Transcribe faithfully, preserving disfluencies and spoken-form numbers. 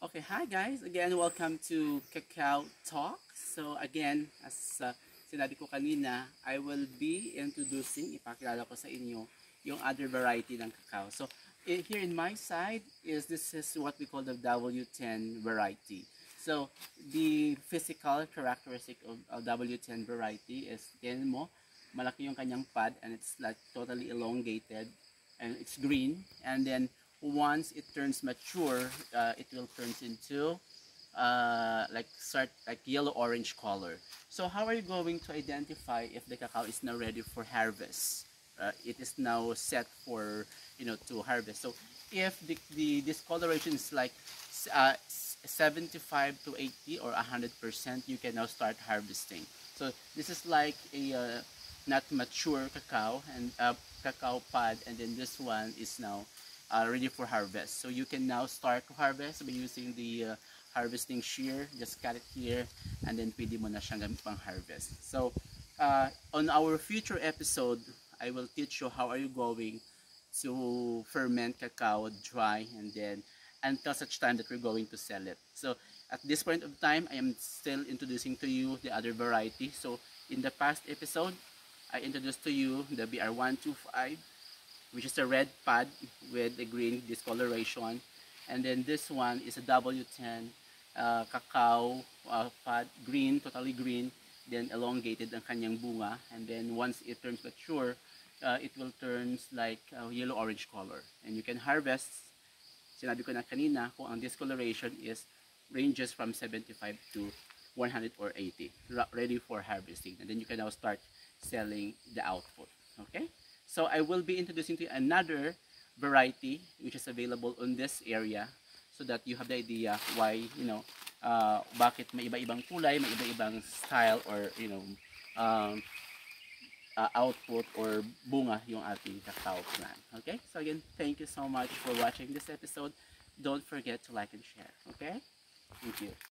Okay, hi guys. Again, welcome to Cacao Talk. So again, as uh, sinabi ko kanina, I will be introducing, ipakilala ko sa inyo yung other variety ng cacao. So i- here in my side is this is what we call the W ten variety. So the physical characteristic of a W ten variety is, tingnan mo, malaki yung kanyang pod and it's like totally elongated and it's green, and then once it turns mature, uh, it will turn into uh, like start like yellow orange color. So how are you going to identify if the cacao is now ready for harvest? Uh, it is now set for, you know, to harvest. So if the, the discoloration is like uh, seventy-five to eighty or one hundred percent, you can now start harvesting. So this is like a uh, not mature cacao and uh, cacao pod, and then this one is now uh, ready for harvest. So you can now start to harvest by using the uh, harvesting shear. Just cut it here, and then pwede mo na siyang gamit pang harvest. So uh, on our future episode, I will teach you how are you going to ferment cacao dry, and then until such time that we're going to sell it. So at this point of time, I am still introducing to you the other variety. So in the past episode, I introduced to you the B R one two five, which is a red pod with a green discoloration. And then this one is a W ten uh, cacao uh, pod, green, totally green, then elongated ang kanyang bunga. And then once it turns mature, uh, it will turn like uh, yellow-orange color. And you can harvest, sinabi ko na kanina, kung ang discoloration is ranges from seventy-five to one hundred or eighty, ready for harvesting. And then you can now start selling the output. Okay? So I will be introducing to you another variety which is available on this area, so that you have the idea why, you know, uh, bakit may iba-ibang kulay, may iba-ibang style, or, you know, um, uh, output or bunga yung ating cacao plant. Okay? So again, thank you so much for watching this episode. Don't forget to like and share. Okay? Thank you.